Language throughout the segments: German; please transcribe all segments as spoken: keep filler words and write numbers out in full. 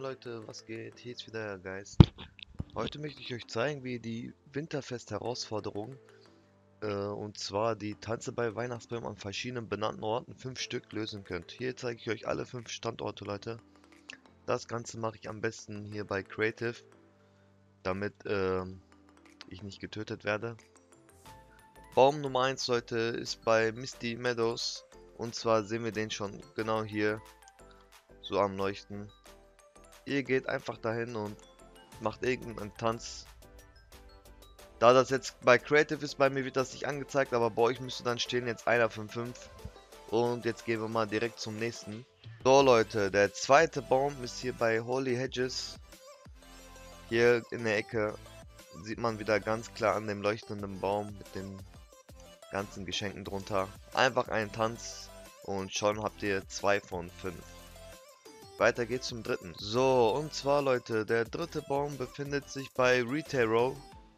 Leute, was geht? Hier ist wieder der Geist. Heute möchte ich euch zeigen, wie ihr die Winterfest-Herausforderung, äh, und zwar die Tanze bei Weihnachtsbäumen an verschiedenen benannten Orten, fünf Stück, lösen könnt. Hier zeige ich euch alle fünf Standorte, Leute. Das Ganze mache ich am besten hier bei Creative, damit ähm, ich nicht getötet werde. Baum Nummer eins, Leute, ist bei Misty Meadows. Und zwar sehen wir den schon genau hier, so am Leuchten. Ihr geht einfach dahin und macht irgendeinen Tanz. Da das jetzt bei Creative ist, bei mir wird das nicht angezeigt, aber bei euch müsste dann stehen jetzt einer von fünf. Und jetzt gehen wir mal direkt zum nächsten. So Leute, der zweite Baum ist hier bei Holy Hedges. Hier in der Ecke sieht man wieder ganz klar an dem leuchtenden Baum mit den ganzen Geschenken drunter. Einfach einen Tanz und schon habt ihr zwei von fünf. Weiter geht's zum dritten. So, und zwar Leute, der dritte Baum befindet sich bei Retail Row.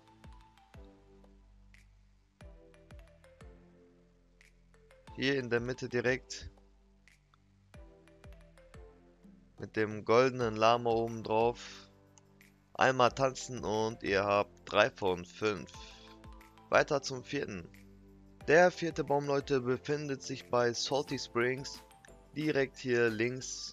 Hier in der Mitte direkt. Mit dem goldenen Lama oben drauf. Einmal tanzen und ihr habt drei von fünf. Weiter zum vierten. Der vierte Baum, Leute, befindet sich bei Salty Springs. Direkt hier links.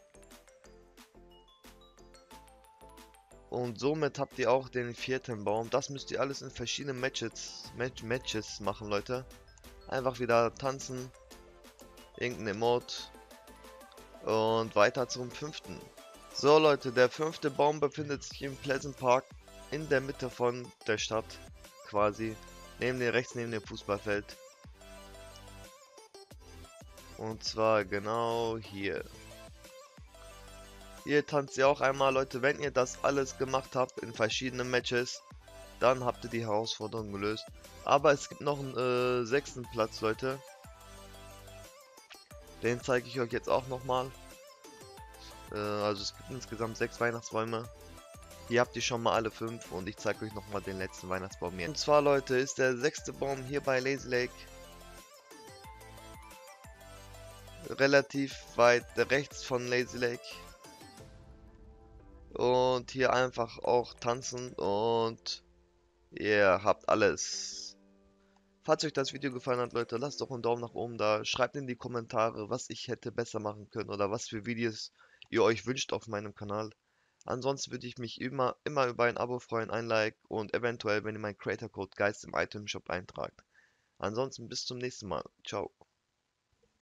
Und somit habt ihr auch den vierten Baum. Das müsst ihr alles in verschiedenen Matches, Match, Matches machen, Leute. Einfach wieder tanzen. Irgendein Emote. Und weiter zum fünften. So Leute, der fünfte Baum befindet sich im Pleasant Park. In der Mitte von der Stadt. Quasi. Neben dem, rechts neben dem Fußballfeld. Und zwar genau hier. Hier tanzt ihr auch einmal, Leute. Wenn ihr das alles gemacht habt in verschiedenen Matches, dann habt ihr die Herausforderung gelöst. Aber es gibt noch einen äh, sechsten Platz, Leute. Den zeige ich euch jetzt auch nochmal. Äh, also es gibt insgesamt sechs Weihnachtsbäume. Hier habt ihr schon mal alle fünf und ich zeige euch nochmal den letzten Weihnachtsbaum hier. Und zwar, Leute, ist der sechste Baum hier bei Lazy Lake. Relativ weit rechts von Lazy Lake. Und hier einfach auch tanzen und ihr habt alles. Falls euch das Video gefallen hat, Leute, lasst doch einen Daumen nach oben da. Schreibt in die Kommentare, was ich hätte besser machen können oder was für Videos ihr euch wünscht auf meinem Kanal. Ansonsten würde ich mich immer, immer über ein Abo freuen, ein Like und eventuell, wenn ihr meinen Creator Code Geist im Item Shop eintragt. Ansonsten bis zum nächsten Mal. Ciao.